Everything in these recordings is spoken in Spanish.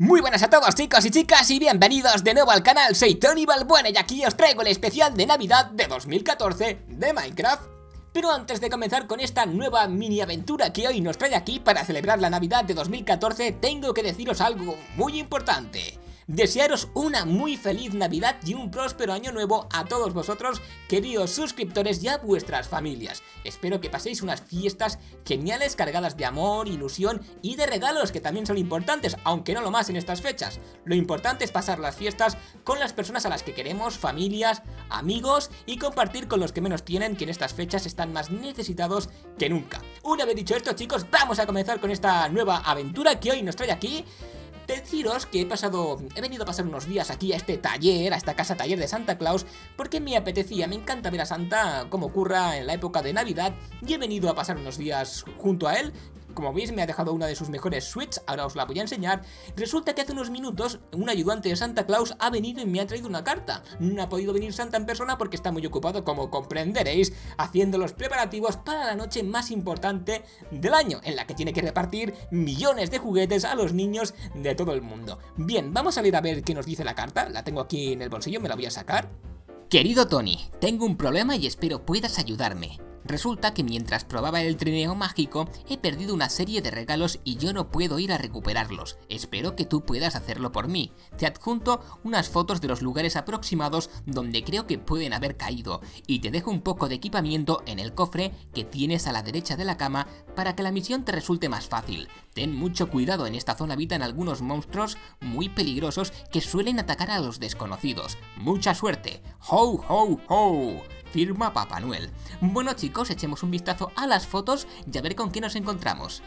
Muy buenas a todos chicos y chicas y bienvenidos de nuevo al canal, soy Tony Balbuena y aquí os traigo el especial de Navidad de 2014 de Minecraft. Pero antes de comenzar con esta nueva mini aventura que hoy nos trae aquí para celebrar la Navidad de 2014, tengo que deciros algo muy importante. Desearos una muy feliz Navidad y un próspero año nuevo a todos vosotros, queridos suscriptores, y a vuestras familias. Espero que paséis unas fiestas geniales, cargadas de amor, ilusión y de regalos, que también son importantes, aunque no lo más en estas fechas. Lo importante es pasar las fiestas con las personas a las que queremos, familias, amigos, y compartir con los que menos tienen, que en estas fechas están más necesitados que nunca. Una vez dicho esto, chicos, vamos a comenzar con esta nueva aventura que hoy nos trae aquí. Deciros que he venido a pasar unos días aquí a este taller, a esta casa taller de Santa Claus, porque me apetecía, me encanta ver a Santa cómo curra en la época de Navidad, y he venido a pasar unos días junto a él. Como veis, me ha dejado una de sus mejores suites, ahora os la voy a enseñar. Resulta que hace unos minutos un ayudante de Santa Claus ha venido y me ha traído una carta. No ha podido venir Santa en persona porque está muy ocupado, como comprenderéis, haciendo los preparativos para la noche más importante del año, en la que tiene que repartir millones de juguetes a los niños de todo el mundo. Bien, vamos a ir a ver qué nos dice la carta. La tengo aquí en el bolsillo, me la voy a sacar. Querido Tony, tengo un problema y espero puedas ayudarme. Resulta que mientras probaba el trineo mágico he perdido una serie de regalos y yo no puedo ir a recuperarlos. Espero que tú puedas hacerlo por mí. Te adjunto unas fotos de los lugares aproximados donde creo que pueden haber caído y te dejo un poco de equipamiento en el cofre que tienes a la derecha de la cama para que la misión te resulte más fácil. Ten mucho cuidado, en esta zona habitan algunos monstruos muy peligrosos que suelen atacar a los desconocidos. ¡Mucha suerte! ¡Ho, ho, ho! Firma Papá Noel. Bueno chicos, echemos un vistazo a las fotos y a ver con qué nos encontramos.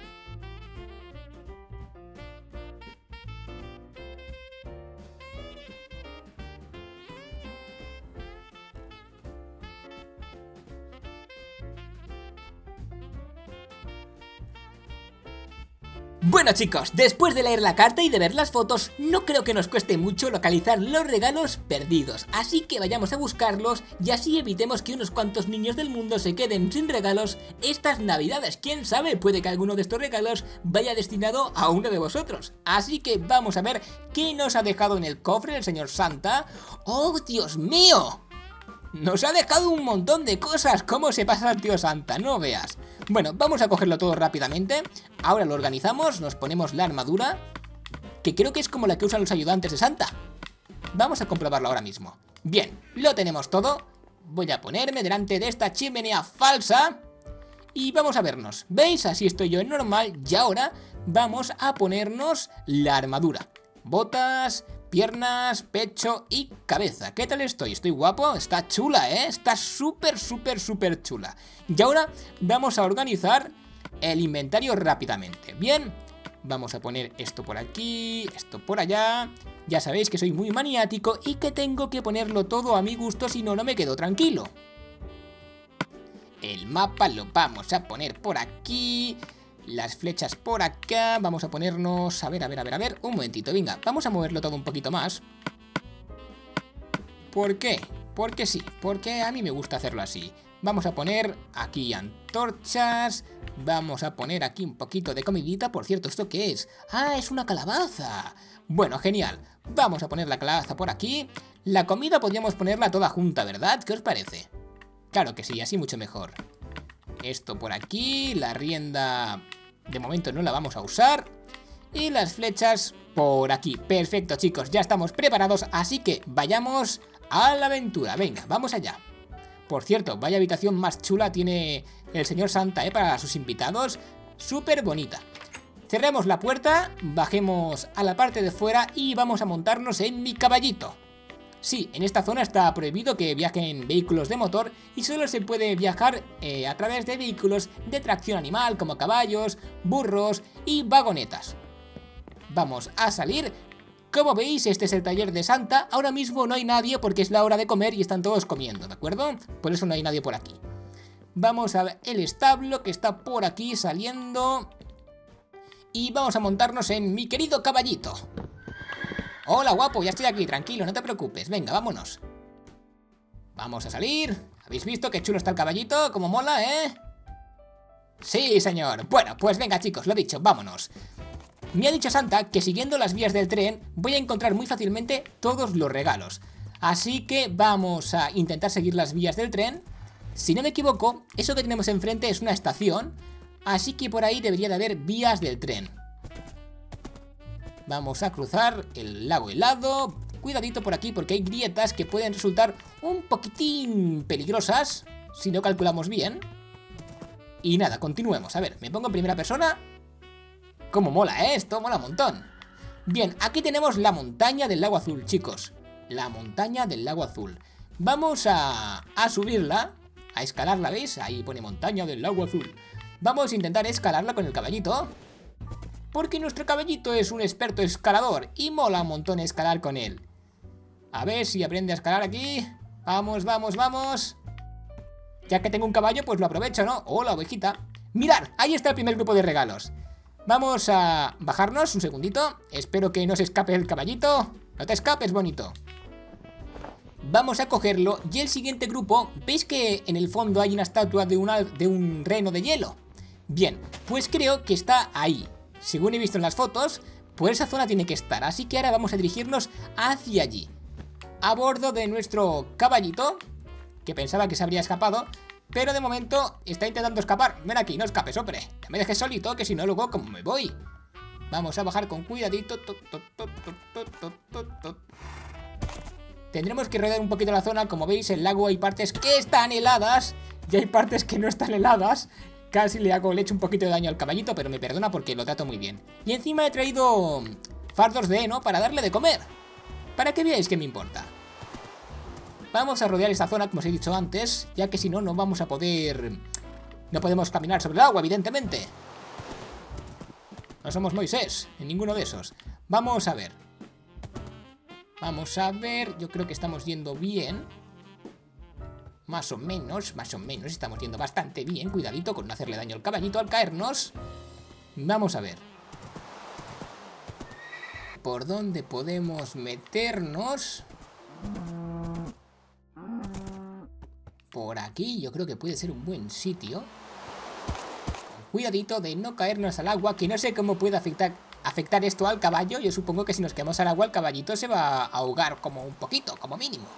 Bueno chicos, después de leer la carta y de ver las fotos, no creo que nos cueste mucho localizar los regalos perdidos, así que vayamos a buscarlos y así evitemos que unos cuantos niños del mundo se queden sin regalos estas navidades. Quién sabe, puede que alguno de estos regalos vaya destinado a uno de vosotros. Así que vamos a ver qué nos ha dejado en el cofre el señor Santa. ¡Oh, Dios mío! Nos ha dejado un montón de cosas. ¿Cómo se pasa el tío Santa? No veas. Bueno, vamos a cogerlo todo rápidamente. Ahora lo organizamos, nos ponemos la armadura, que creo que es como la que usan los ayudantes de Santa. Vamos a comprobarlo ahora mismo. Bien, lo tenemos todo. Voy a ponerme delante de esta chimenea falsa y vamos a vernos. ¿Veis? Así estoy yo en normal. Y ahora vamos a ponernos la armadura. Botas, piernas, pecho y cabeza. ¿Qué tal estoy? ¿Estoy guapo? Está chula, ¿eh? Está súper chula. Y ahora vamos a organizar el inventario rápidamente. Bien, vamos a poner esto por aquí, esto por allá. Ya sabéis que soy muy maniático y que tengo que ponerlo todo a mi gusto, si no, no me quedo tranquilo. El mapa lo vamos a poner por aquí. Las flechas por acá, vamos a ponernos... A ver, un momentito, venga, vamos a moverlo todo un poquito más. ¿Por qué? Porque sí, porque a mí me gusta hacerlo así. Vamos a poner aquí antorchas, vamos a poner aquí un poquito de comidita. Por cierto, ¿esto qué es? ¡Ah, es una calabaza! Bueno, genial, vamos a poner la calabaza por aquí. La comida podríamos ponerla toda junta, ¿verdad? ¿Qué os parece? Claro que sí, así mucho mejor. Esto por aquí, la rienda de momento no la vamos a usar. Y las flechas por aquí. Perfecto chicos, ya estamos preparados, así que vayamos a la aventura. Venga, vamos allá. Por cierto, vaya habitación más chula tiene el señor Santa, para sus invitados. Súper bonita. Cerremos la puerta, bajemos a la parte de fuera y vamos a montarnos en mi caballito. Sí, en esta zona está prohibido que viajen vehículos de motor y solo se puede viajar a través de vehículos de tracción animal como caballos, burros y vagonetas. Vamos a salir. Como veis, este es el taller de Santa. Ahora mismo no hay nadie porque es la hora de comer y están todos comiendo, ¿de acuerdo? Por eso no hay nadie por aquí. Vamos a ver el establo que está por aquí saliendo. Y vamos a montarnos en mi querido caballito. Hola guapo, ya estoy aquí, tranquilo, no te preocupes, venga, vámonos. Vamos a salir. ¿Habéis visto qué chulo está el caballito? ¿Cómo mola, eh? Sí, señor. Bueno, pues venga chicos, lo dicho, vámonos. Me ha dicho Santa que siguiendo las vías del tren voy a encontrar muy fácilmente todos los regalos. Así que vamos a intentar seguir las vías del tren. Si no me equivoco, eso que tenemos enfrente es una estación, así que por ahí debería de haber vías del tren. Vamos a cruzar el lago helado. Cuidadito por aquí porque hay grietas que pueden resultar un poquitín peligrosas si no calculamos bien. Y nada, continuemos. A ver, me pongo en primera persona. Cómo mola, ¿eh? Esto mola un montón. Bien, aquí tenemos la montaña del lago azul, chicos. La montaña del lago azul. Vamos a subirla, a escalarla, ¿veis? Ahí pone montaña del lago azul. Vamos a intentar escalarla con el caballito, porque nuestro caballito es un experto escalador y mola un montón escalar con él. A ver si aprende a escalar aquí. Vamos, vamos, vamos. Ya que tengo un caballo, pues lo aprovecho, ¿no? Hola, ovejita. Mirad, ahí está el primer grupo de regalos. Vamos a bajarnos un segundito. Espero que no se escape el caballito. No te escapes, bonito. Vamos a cogerlo. Y el siguiente grupo, ¿veis que en el fondo hay una estatua de un reno de hielo? Bien, pues creo que está ahí. Según he visto en las fotos, por esa zona tiene que estar. Así que ahora vamos a dirigirnos hacia allí, a bordo de nuestro caballito, que pensaba que se habría escapado, pero de momento está intentando escapar. Ven aquí, no escapes, hombre. No me dejes solito, que si no luego como me voy. Vamos a bajar con cuidadito. Tendremos que rodear un poquito la zona. Como veis, el lago hay partes que están heladas y hay partes que no están heladas. Casi le echo un poquito de daño al caballito, pero me perdona porque lo trato muy bien. Y encima he traído fardos de heno para darle de comer, para que veáis que me importa. Vamos a rodear esta zona, como os he dicho antes, ya que si no, no vamos a poder... No podemos caminar sobre el agua, evidentemente. No somos Moisés, en ninguno de esos. Vamos a ver. Vamos a ver, yo creo que estamos yendo bien. Más o menos, estamos yendo bastante bien. Cuidadito con no hacerle daño al caballito al caernos. Vamos a ver. ¿Por dónde podemos meternos? Por aquí yo creo que puede ser un buen sitio. Cuidadito de no caernos al agua, que no sé cómo puede afectar esto al caballo. Yo supongo que si nos caemos al agua el caballito se va a ahogar como un poquito, como mínimo.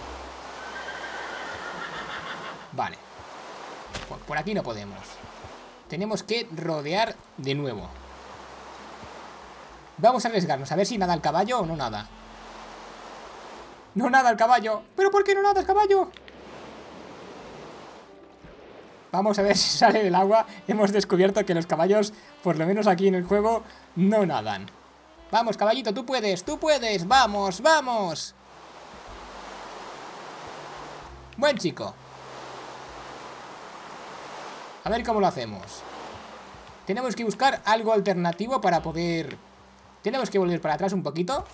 Vale. Por aquí no podemos. Tenemos que rodear de nuevo. Vamos a arriesgarnos a ver si nada el caballo o no nada. No nada el caballo. ¿Pero por qué no nada el caballo? Vamos a ver si sale del agua. Hemos descubierto que los caballos, por lo menos aquí en el juego, no nadan. Vamos, caballito, tú puedes, vamos, vamos. Buen chico. A ver cómo lo hacemos. Tenemos que buscar algo alternativo para poder... Tenemos que volver para atrás un poquito.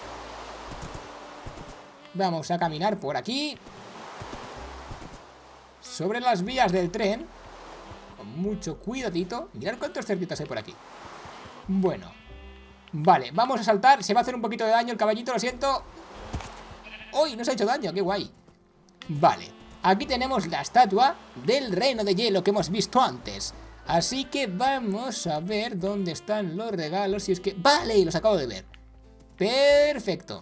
Vamos a caminar por aquí, sobre las vías del tren, con mucho cuidadito. Mirad cuántos cerditos hay por aquí. Bueno, vale, vamos a saltar. Se va a hacer un poquito de daño el caballito, lo siento. ¡Uy! Nos ha hecho daño, qué guay. Vale, aquí tenemos la estatua del reno de hielo que hemos visto antes. Así que vamos a ver dónde están los regalos. Si es que... ¡Vale! Los acabo de ver. Perfecto.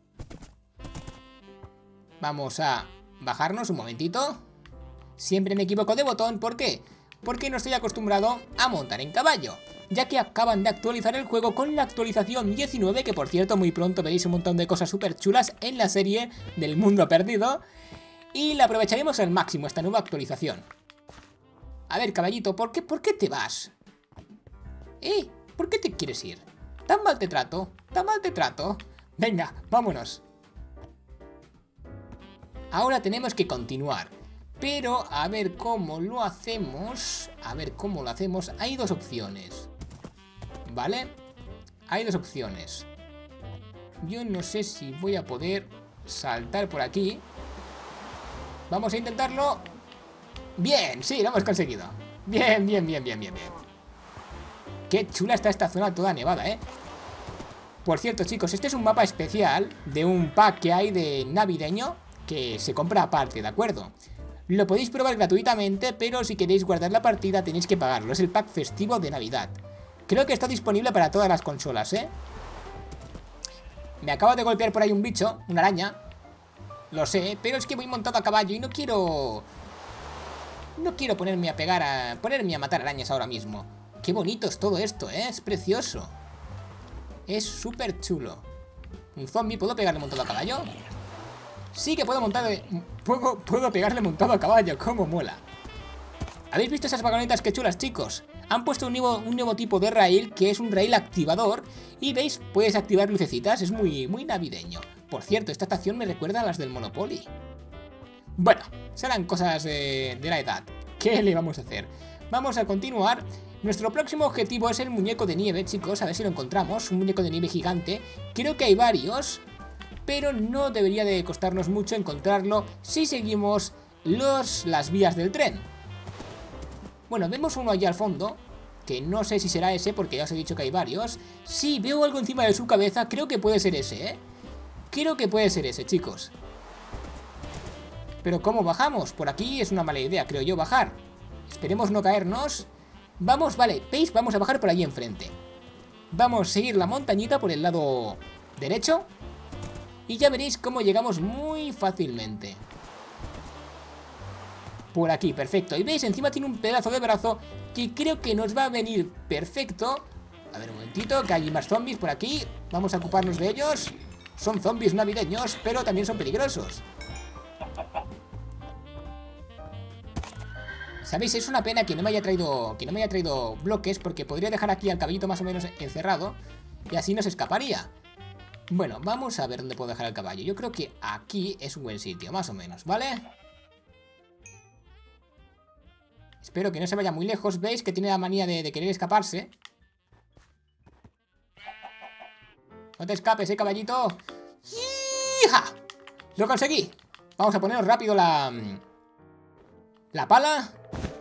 Vamos a bajarnos un momentito. Siempre me equivoco de botón. ¿Por qué? Porque no estoy acostumbrado a montar en caballo, ya que acaban de actualizar el juego con la actualización 19, que por cierto muy pronto veréis un montón de cosas súper chulas en la serie del mundo perdido. Y la aprovecharemos al máximo esta nueva actualización. A ver, caballito, ¿por qué te vas? ¿Por qué te quieres ir? ¿Tan mal te trato? ¿Tan mal te trato? Venga, vámonos. Ahora tenemos que continuar. Pero a ver cómo lo hacemos. Hay dos opciones. ¿Vale? Hay dos opciones. Yo no sé si voy a poder saltar por aquí. Vamos a intentarlo. Bien, sí, lo hemos conseguido. Bien. Qué chula está esta zona toda nevada, ¿eh? Por cierto, chicos, este es un mapa especial de un pack que hay de navideño que se compra aparte, ¿de acuerdo? Lo podéis probar gratuitamente, pero si queréis guardar la partida tenéis que pagarlo. Es el pack festivo de Navidad, Creo que está disponible para todas las consolas, ¿eh? Me acabo de golpear por ahí un bicho, una araña. Lo sé, pero es que voy montado a caballo y no quiero... No quiero ponerme a matar arañas ahora mismo. Qué bonito es todo esto, ¿eh? Es precioso. Es súper chulo. ¿Un zombie? ¿Puedo pegarle montado a caballo? Sí que puedo puedo pegarle montado a caballo. ¡Cómo mola! ¿Habéis visto esas vagonetas? ¡Qué chulas, chicos! Han puesto un nuevo tipo de rail, que es un rail activador. Y veis, puedes activar lucecitas. Es muy navideño. Por cierto, esta estación me recuerda a las del Monopoly. Bueno, serán cosas de la edad. ¿Qué le vamos a hacer? Vamos a continuar. Nuestro próximo objetivo es el muñeco de nieve, chicos. A ver si lo encontramos. Un muñeco de nieve gigante. Creo que hay varios, pero no debería de costarnos mucho encontrarlo si seguimos las vías del tren. Bueno, vemos uno allá al fondo, que no sé si será ese porque ya os he dicho que hay varios. Sí, veo algo encima de su cabeza. Creo que puede ser ese, ¿eh? Creo que puede ser ese, chicos. Pero ¿cómo bajamos? Por aquí es una mala idea, creo yo, bajar. Esperemos no caernos. Vamos, vale, ¿veis? Vamos a bajar por allí enfrente. Vamos a seguir la montañita por el lado derecho. Y ya veréis cómo llegamos muy fácilmente. Por aquí, perfecto. Y veis, encima tiene un pedazo de brazo que creo que nos va a venir perfecto. A ver, un momentito, que hay más zombies por aquí. Vamos a ocuparnos de ellos. Son zombies navideños, pero también son peligrosos. ¿Sabéis? Es una pena que no me haya traído bloques, porque podría dejar aquí al caballito más o menos encerrado y así no se escaparía. Bueno, vamos a ver dónde puedo dejar al caballo. Yo creo que aquí es un buen sitio, más o menos, ¿vale? Espero que no se vaya muy lejos. ¿Veis? Que tiene la manía de querer escaparse. No te escapes, caballito. ¡Hija! ¡Lo conseguí! Vamos a ponernos rápido la pala.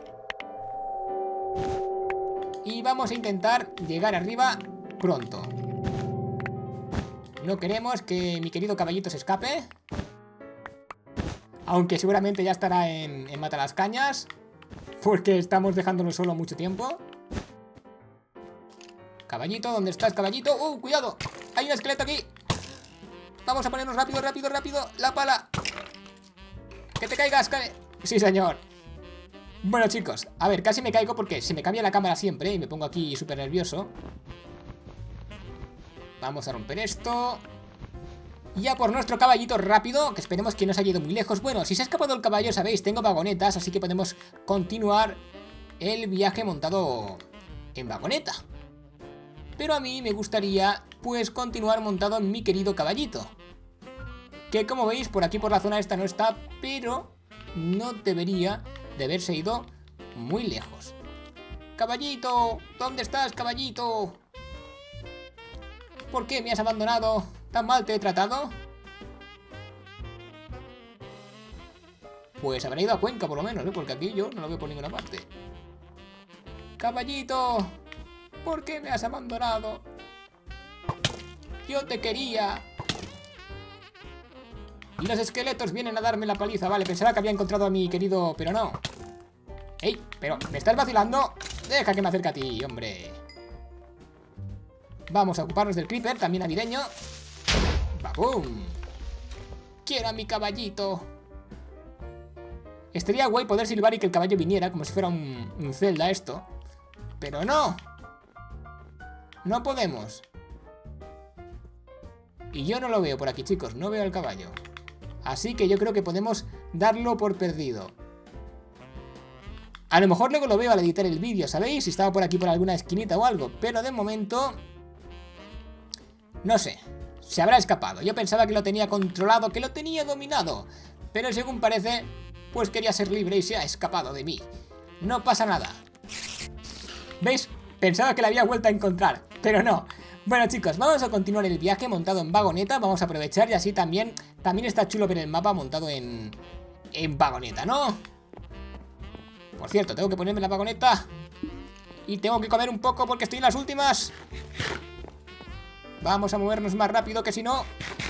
Y vamos a intentar llegar arriba pronto. No queremos que mi querido caballito se escape. Aunque seguramente ya estará en Matalascañas, porque estamos dejándolo solo mucho tiempo. Caballito, ¿dónde estás, caballito? ¡Cuidado! Hay un esqueleto aquí. Vamos a ponernos rápido, rápido, rápido la pala. ¡Que te caigas! Sí, señor. Bueno, chicos, a ver, casi me caigo porque se me cambia la cámara siempre y me pongo aquí súper nervioso. Vamos a romper esto. Ya por nuestro caballito rápido, que esperemos que no se haya ido muy lejos. Bueno, si se ha escapado el caballo, sabéis, tengo vagonetas, así que podemos continuar el viaje montado en vagoneta. Pero a mí me gustaría, pues, continuar montado en mi querido caballito, que como veis, por aquí por la zona esta no está, pero no debería de haberse ido muy lejos. Caballito, ¿dónde estás, caballito? ¿Por qué me has abandonado? ¿Tan mal te he tratado? Pues habrá ido a Cuenca por lo menos, ¿eh? Porque aquí yo no lo veo por ninguna parte. Caballito, ¿por qué me has abandonado? Yo te quería. Y los esqueletos vienen a darme la paliza. Vale, pensaba que había encontrado a mi querido, pero no. ¡Ey! Pero, ¿me estás vacilando? Deja que me acerque a ti, hombre. Vamos a ocuparnos del creeper, también navideño. ¡Babum! Quiero a mi caballito. Estaría guay poder silbar y que el caballo viniera, como si fuera un Zelda esto. Pero no. No podemos. Y yo no lo veo por aquí, chicos. No veo al caballo. Así que yo creo que podemos darlo por perdido. A lo mejor luego lo veo al editar el vídeo, ¿sabéis? Si estaba por aquí por alguna esquinita o algo. Pero de momento... no sé. Se habrá escapado. Yo pensaba que lo tenía controlado, que lo tenía dominado. Pero según parece, pues quería ser libre y se ha escapado de mí. No pasa nada. ¿Veis? Pensaba que la había vuelto a encontrar, pero no. Bueno, chicos, vamos a continuar el viaje montado en vagoneta. Vamos a aprovechar y así también está chulo ver el mapa montado en vagoneta, ¿no? Por cierto, tengo que ponerme la vagoneta y tengo que comer un poco porque estoy en las últimas. Vamos a movernos más rápido, que si no,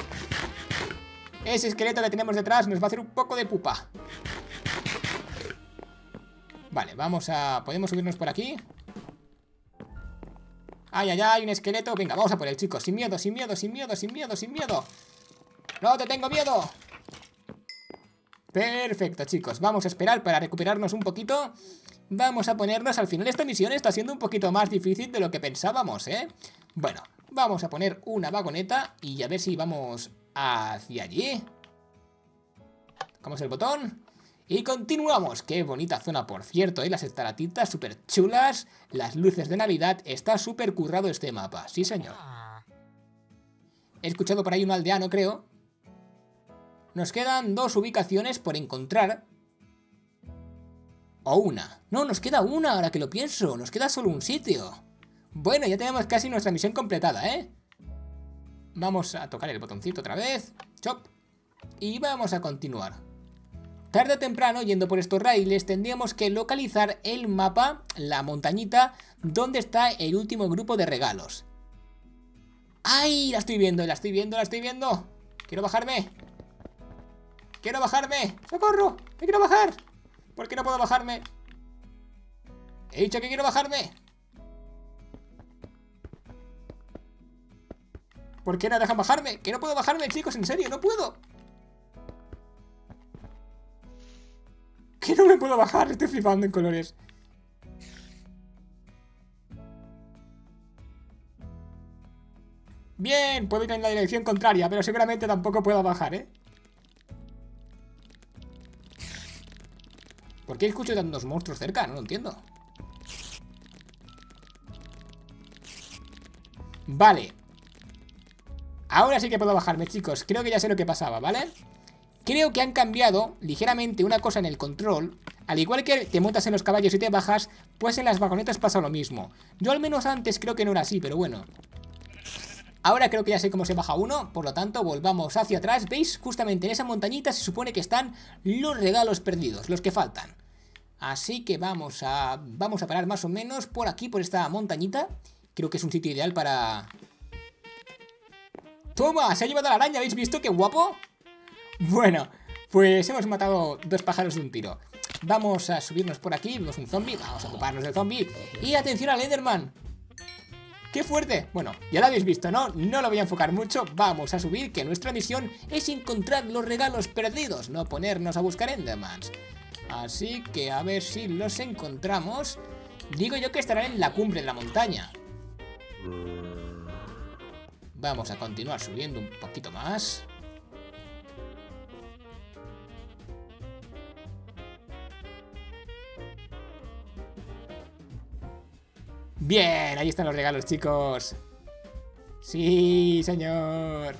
ese esqueleto que tenemos detrás nos va a hacer un poco de pupa. Vale, podemos subirnos por aquí. Ay, ay, ay, un esqueleto. Venga, vamos a por él, chicos. Sin miedo, sin miedo, sin miedo, sin miedo, sin miedo. ¡No te tengo miedo! Perfecto, chicos. Vamos a esperar para recuperarnos un poquito. Vamos a ponernos... Al final esta misión está siendo un poquito más difícil de lo que pensábamos, ¿eh? Bueno, vamos a poner una vagoneta y a ver si vamos hacia allí. Tocamos el botón y continuamos. Qué bonita zona, por cierto, ¿eh? Las estalactitas súper chulas. Las luces de Navidad. Está súper currado este mapa. Sí, señor. He escuchado por ahí un aldeano, creo. Nos quedan 2 ubicaciones por encontrar. O una. No, nos queda una, ahora que lo pienso. Nos queda solo un sitio. Bueno, ya tenemos casi nuestra misión completada, ¿eh? Vamos a tocar el botoncito otra vez. Chop. Y vamos a continuar. Tarde o temprano, yendo por estos raíles, tendríamos que localizar el mapa, la montañita, donde está el último grupo de regalos. ¡Ay! La estoy viendo, la estoy viendo, la estoy viendo. Quiero bajarme. ¡Quiero bajarme! ¡Socorro! ¡Me quiero bajar! ¿Por qué no puedo bajarme? He dicho que quiero bajarme. ¿Por qué no dejan bajarme? Que no puedo bajarme, chicos, en serio, no puedo. Que no me puedo bajar, estoy flipando en colores. Bien, puedo ir en la dirección contraria, pero seguramente tampoco puedo bajar, ¿eh? ¿Por qué escucho tantos monstruos cerca? No lo entiendo. Vale. Ahora sí que puedo bajarme, chicos. Creo que ya sé lo que pasaba, ¿vale? Creo que han cambiado ligeramente una cosa en el control. Al igual que te montas en los caballos y te bajas, pues en las vagonetas pasa lo mismo. Yo al menos antes creo que no era así, pero bueno. Ahora creo que ya sé cómo se baja uno. Por lo tanto, volvamos hacia atrás. ¿Veis? Justamente en esa montañita se supone que están los regalos perdidos, los que faltan. Así que vamos a parar más o menos por aquí, por esta montañita. Creo que es un sitio ideal para... ¡Toma! Se ha llevado a la araña, ¿habéis visto? ¡Qué guapo! Bueno, pues hemos matado 2 pájaros de un tiro. Vamos a subirnos por aquí, vemos un zombie, vamos a ocuparnos del zombie. Y atención al Enderman. ¡Qué fuerte! Bueno, ya lo habéis visto, ¿no? No lo voy a enfocar mucho, vamos a subir, que nuestra misión es encontrar los regalos perdidos, no ponernos a buscar Endermans. Así que a ver si los encontramos. Digo yo que estarán en la cumbre de la montaña. Vamos a continuar subiendo un poquito más. Bien, ahí están los regalos, chicos. Sí, señor.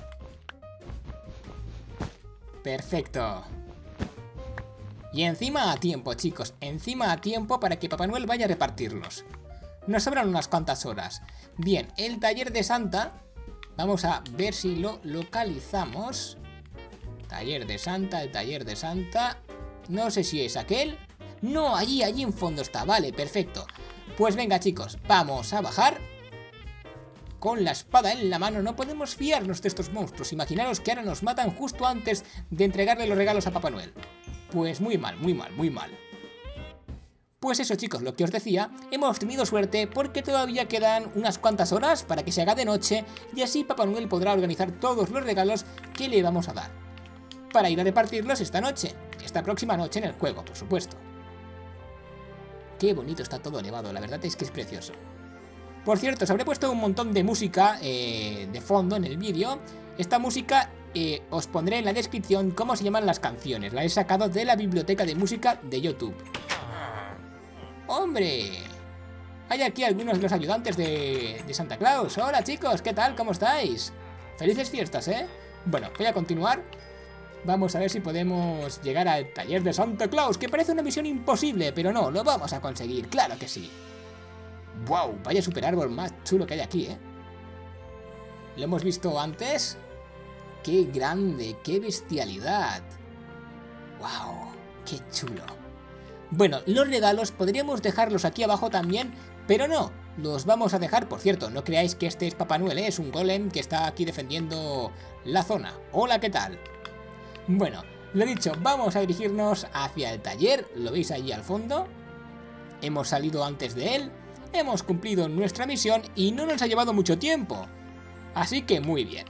Perfecto. Y encima a tiempo, chicos. Encima a tiempo para que Papá Noel vaya a repartirlos. Nos sobran unas cuantas horas. Bien, el taller de Santa. Vamos a ver si lo localizamos. Taller de Santa, el taller de Santa. No sé si es aquel. No, allí en fondo está. Vale, perfecto. Pues venga, chicos, vamos a bajar. Con la espada en la mano. No podemos fiarnos de estos monstruos. Imaginaros que ahora nos matan justo antes de entregarle los regalos a Papá Noel. Pues muy mal, muy mal, muy mal. Pues eso, chicos, lo que os decía, hemos tenido suerte porque todavía quedan unas cuantas horas para que se haga de noche y así Papá Noel podrá organizar todos los regalos que le vamos a dar. Para ir a repartirlos esta noche, esta próxima noche en el juego, por supuesto. Qué bonito está todo nevado, la verdad es que es precioso. Por cierto, os habré puesto un montón de música de fondo en el vídeo. Esta música os pondré en la descripción cómo se llaman las canciones. La he sacado de la biblioteca de música de YouTube. ¡Hombre! Hay aquí algunos de los ayudantes de Santa Claus. Hola, chicos, ¿qué tal? ¿Cómo estáis? Felices fiestas, ¿eh? Bueno, voy a continuar. Vamos a ver si podemos llegar al taller de Santa Claus, que parece una misión imposible, pero no, lo vamos a conseguir, claro que sí. ¡Wow! Vaya super árbol más chulo que hay aquí, ¿eh? ¿Lo hemos visto antes? ¡Qué grande! ¡Qué bestialidad! ¡Wow! ¡Qué chulo! Bueno, los regalos podríamos dejarlos aquí abajo también, pero no, los vamos a dejar. Por cierto, no creáis que este es Papá Noel, ¿eh? Es un golem que está aquí defendiendo la zona. Hola, ¿qué tal? Bueno, lo dicho, vamos a dirigirnos hacia el taller. Lo veis ahí al fondo. Hemos salido antes de él. hemos cumplido nuestra misión y no nos ha llevado mucho tiempo. Así que muy bien.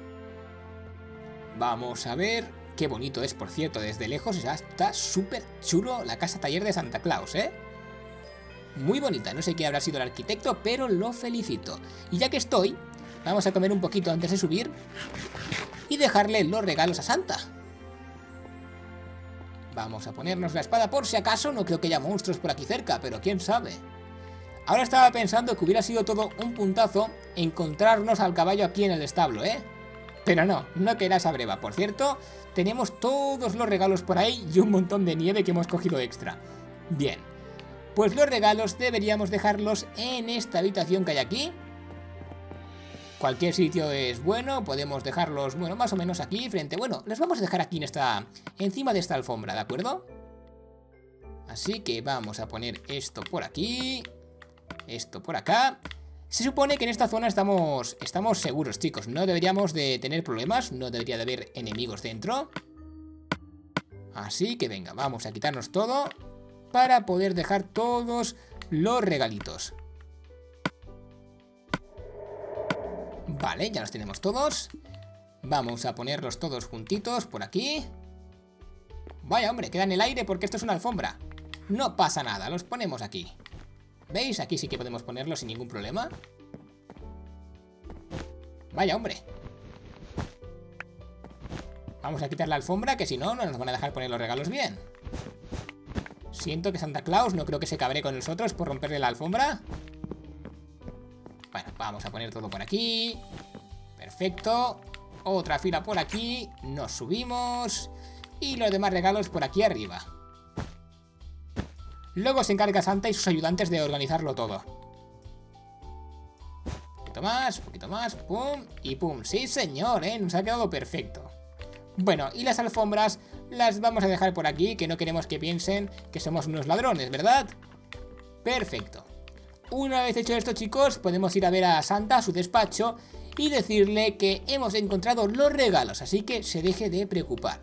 Vamos a ver qué bonito es, por cierto, desde lejos. Ya está súper chulo la casa taller de Santa Claus, ¿eh? Muy bonita, no sé quién habrá sido el arquitecto, pero lo felicito. Y ya que estoy, vamos a comer un poquito antes de subir y dejarle los regalos a Santa. Vamos a ponernos la espada por si acaso, no creo que haya monstruos por aquí cerca, pero quién sabe. Ahora estaba pensando que hubiera sido todo un puntazo encontrarnos al caballo aquí en el establo, ¿eh? Pero no, no queda esa breva. Por cierto, tenemos todos los regalos por ahí y un montón de nieve que hemos cogido extra. Bien, pues los regalos deberíamos dejarlos en esta habitación que hay aquí. Cualquier sitio es bueno, podemos dejarlos, bueno, más o menos aquí frente. Bueno, los vamos a dejar aquí encima de esta alfombra, ¿de acuerdo? Así que vamos a poner esto por aquí, esto por acá. Se supone que en esta zona estamos seguros, chicos. No deberíamos de tener problemas, no debería de haber enemigos dentro. Así que venga, vamos a quitarnos todo para poder dejar todos los regalitos. Vale, ya los tenemos todos. Vamos a ponerlos todos juntitos por aquí. Vaya, hombre, queda en el aire porque esto es una alfombra. No pasa nada, los ponemos aquí. ¿Veis? Aquí sí que podemos ponerlos sin ningún problema. Vaya, hombre. Vamos a quitar la alfombra, que si no, no nos van a dejar poner los regalos bien. Siento que Santa Claus no creo que se cabree con nosotros por romperle la alfombra. Bueno, vamos a poner todo por aquí. Perfecto. Otra fila por aquí. Nos subimos. Y los demás regalos por aquí arriba. Luego se encarga Santa y sus ayudantes de organizarlo todo. Un poquito más, pum y pum. Sí, señor, nos ha quedado perfecto. Bueno, y las alfombras las vamos a dejar por aquí, que no queremos que piensen que somos unos ladrones, ¿verdad? Perfecto. Una vez hecho esto, chicos, podemos ir a ver a Santa a su despacho y decirle que hemos encontrado los regalos, así que se deje de preocupar.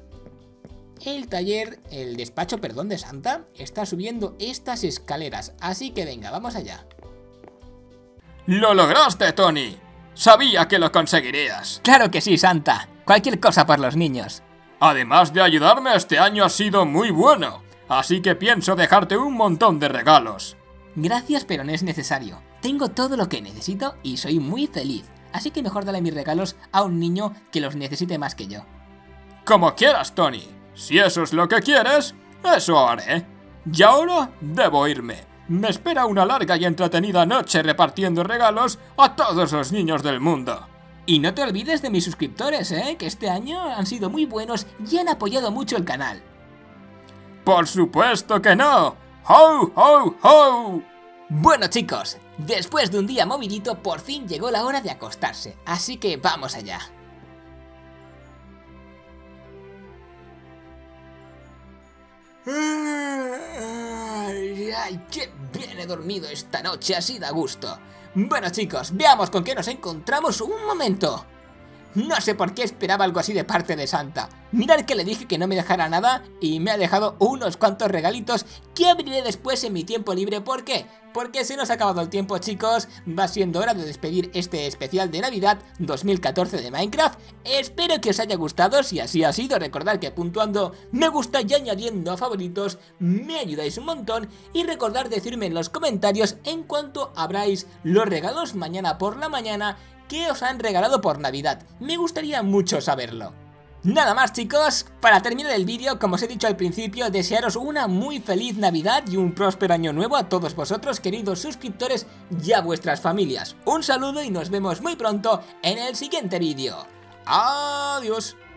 El despacho de Santa está subiendo estas escaleras, así que venga, vamos allá. ¡Lo lograste, Tony! Sabía que lo conseguirías. Claro que sí, Santa. Cualquier cosa por los niños. Además de ayudarme, este año ha sido muy bueno, así que pienso dejarte un montón de regalos. Gracias, pero no es necesario. Tengo todo lo que necesito y soy muy feliz, así que mejor dale mis regalos a un niño que los necesite más que yo. Como quieras, Tony. Si eso es lo que quieres, eso haré. Y ahora debo irme. Me espera una larga y entretenida noche repartiendo regalos a todos los niños del mundo. Y no te olvides de mis suscriptores, que este año han sido muy buenos y han apoyado mucho el canal. ¡Por supuesto que no! ¡Ho, ho, ho! Bueno, chicos, después de un día movidito, por fin llegó la hora de acostarse, así que vamos allá. ¡Ay, qué bien he dormido esta noche! Así da gusto. Bueno, chicos, veamos con qué nos encontramos un momento. No sé por qué esperaba algo así de parte de Santa. Mirad que le dije que no me dejara nada y me ha dejado unos cuantos regalitos que abriré después en mi tiempo libre. ¿Por qué? Porque se nos ha acabado el tiempo, chicos. Va siendo hora de despedir este especial de Navidad 2014 de Minecraft. Espero que os haya gustado. Si así ha sido, recordad que puntuando me gusta y añadiendo a favoritos me ayudáis un montón. Y recordad decirme en los comentarios en cuanto abráis los regalos mañana por la mañana que os han regalado por Navidad. Me gustaría mucho saberlo. Nada más, chicos, para terminar el vídeo, como os he dicho al principio, desearos una muy feliz Navidad y un próspero año nuevo a todos vosotros, queridos suscriptores, y a vuestras familias. Un saludo y nos vemos muy pronto en el siguiente vídeo. ¡Adiós!